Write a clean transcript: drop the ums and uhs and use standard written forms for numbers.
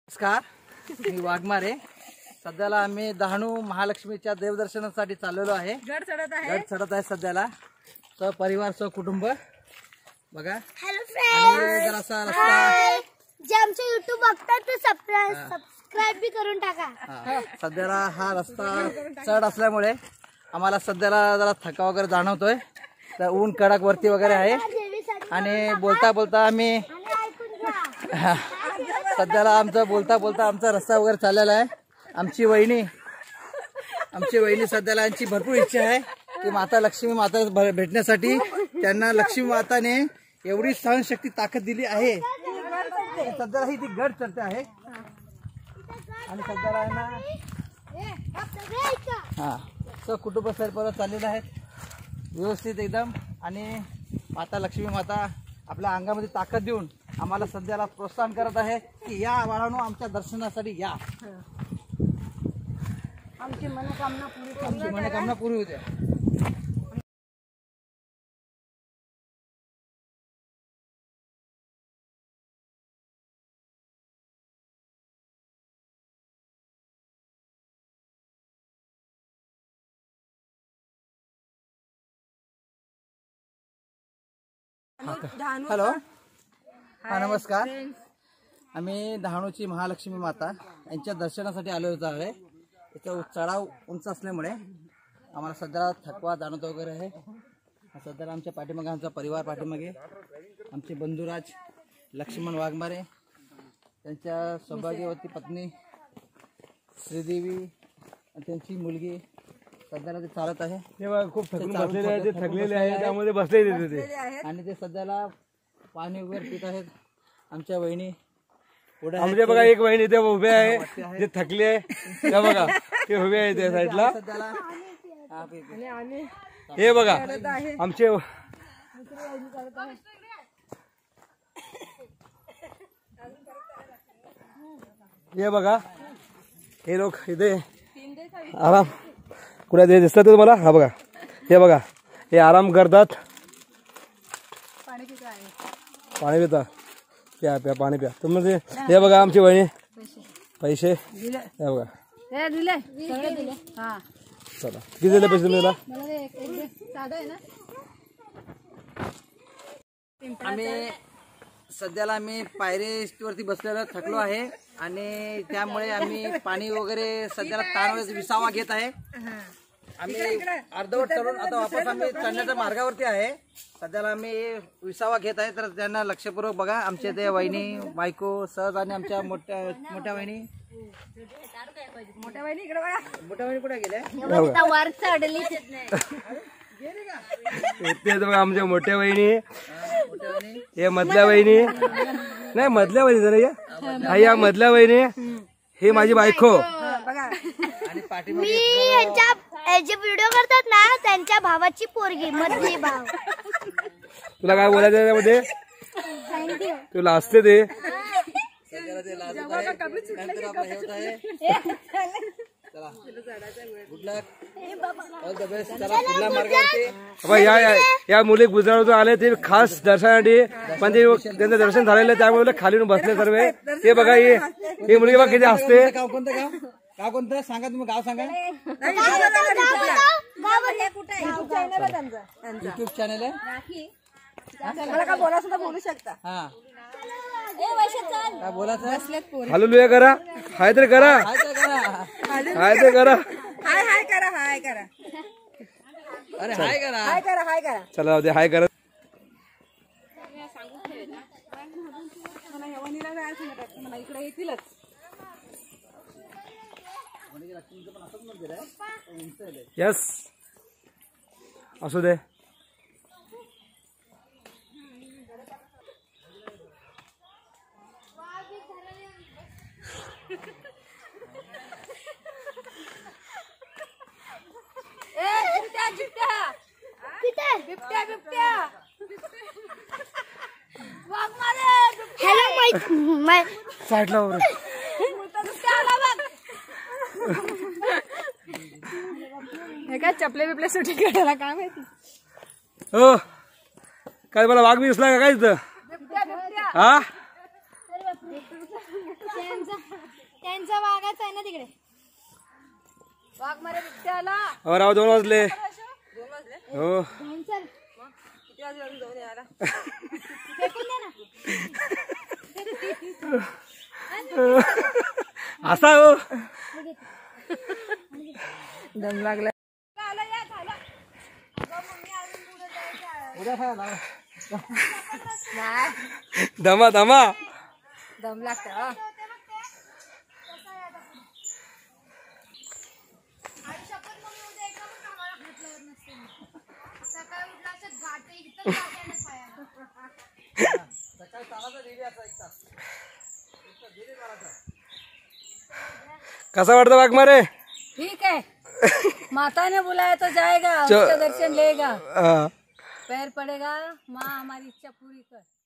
नमस्कार, मी वाघमारे. सध्याला आम्ही डहाणू महालक्ष्मीच्या देवदर्शनासाठी चाललेलो आहे. गड चढत आहे सध्याला. परिवार कुटुंब बघा. आणि जरासा रस्ता जे आमचे YouTube बघतात ते सबस्क्राइब बी करून टाका. सध्याला हा रस्ता चढ असल्यामुळे आम्हाला सध्याला जरा थका वगैरे जाणवतोय. तर ऊन कडक वरती वगैरे आहे आणि बोलता बोलता आम्ही सध्याला आमचा रस्ता वगैरे चाललेला आहे. आमची वहिनी सध्याला यांची भरपूर इच्छा आहे की लक्ष्मी माता भेटण्यासाठी. त्यांना लक्ष्मी माताने एवढी सहनशक्ती ताकद दिली आहे. सध्याला ही ती गड चढते आहे आणि सध्याला कुटुंब सरपरत चाललेले आहेत व्यवस्थित एकदम. आणि लक्ष्मी माता आपल्या अंगामध्ये ताकद देऊन आम्हाला सध्याला प्रोत्साहन करत आहे की या बाळांनो, आमच्या दर्शनासाठी या. आमची मनोकामना पूर्ण होते. हॅलो, नमस्कार. आम्ही डहाणूची महालक्ष्मी माता यांच्या दर्शनासाठी आलो होतो आहे. इथं चढाव उंच असल्यामुळे आम्हाला सध्या थकवा जाणवत वगैरे आहे. सध्याला आमच्या पाठीमागे आमचा परिवार पाठीमागे आमचे बंधुराज लक्ष्मण वाघमारे, त्यांच्या सौभाग्यवती पत्नी श्रीदेवी आणि त्यांची मुलगी सध्याला ते चालत आहे. खूप थकलेले आहे, त्यामध्ये बसलेले आणि ते सध्याला पाणी वगैरे पित आहेत. आमच्या वहिनी पुढे आमच्या बघा, एक वहिनी ते उभे आहे जे थकले आहे, त्या बघा ते उभे आहे त्या साईडला. सध्याला हे बघा आमचे हे बघा, हे लोक इथे आराम कुठे दिसतात तुम्हाला. हा बघा, हे बघा, हे आराम करतात, पाणी पिता. प्या प्या पाणी प्या तुम्ही. हे बघा आमची वहिनी पैसे हे बघा. चला, किती दिले पैसे तुम्हाला? आम्ही पायरीवरती बसलेलो थकलो आहे आणि त्यामुळे आम्ही पाणी वगैरे सध्याला ताण विसावा घेत आहे. आम्ही अर्धवट चढून आता वापस आम्ही चढण्याच्या मार्गावरती आहे. सध्याला आम्ही विसावा घेत आहे. तर त्यांना लक्षपूर्वक बघा. आमचे ते वहिनी बायको सहज आणि आमच्या मोठ्या वहिनी कुठे गेल्या? ते बघा आमच्या मोठ्या वहिनी, हे मधल्या वहिनी नाही, मधल्या वहिनी जरा या मधल्या वहिनी, हे माझी बायको. मी जे व्हिडिओ करतात ना त्यांच्या भावाची पोरगी, मधली भाव. तुला काय बोलायचं त्यामध्ये? तुला असते ते या मुली गुजरातून आले ते खास दर्शनासाठी, पण ते त्यांचं दर्शन झालेलं त्यामुळे खाली बसले सर्व. ते बघा, ही मुलगी बघा किती असते. गाव कोणतं सांगा तुम्ही, गाव सांगा. युट्यूब चॅनल आहे. बोलू शकता. हा, बोलायचं. हालेलुया करा, हाय तर करा, हाय तर करा, हाय करा. अरे हाय करा. चला जाऊ दे, हाय करा. इकडे येतीलच. यस, असू दे. हॅलो, साईडला काय चपले बिपले सुटी काढायला काय माहिती. हो, काय मला वाघ बी दिसला का काय इथं? हा त्यांचा वाघाचा आहे ना तिकडे. वाघ मारे बिबट्या आला. राव 2 वाजले. 2 वाजले. हो चल किती वाजले अजून जाऊन यायला? फेकून दे ना. असा हो दम लागला. उद्या खायला नाही धमा धमा. दम लागतं. सकाळी उठला असं गाठी इथं गाठी पायाला. सकाळी चालायचा डेली असा 1 तास. कसा वाटतं वाघमारे? ठीक है. माता ने बुलाया तो जाएगा, उसका दर्शन लेगा. हा. पैर पड़ेगा, माँ हमारी इच्छा पूरी कर.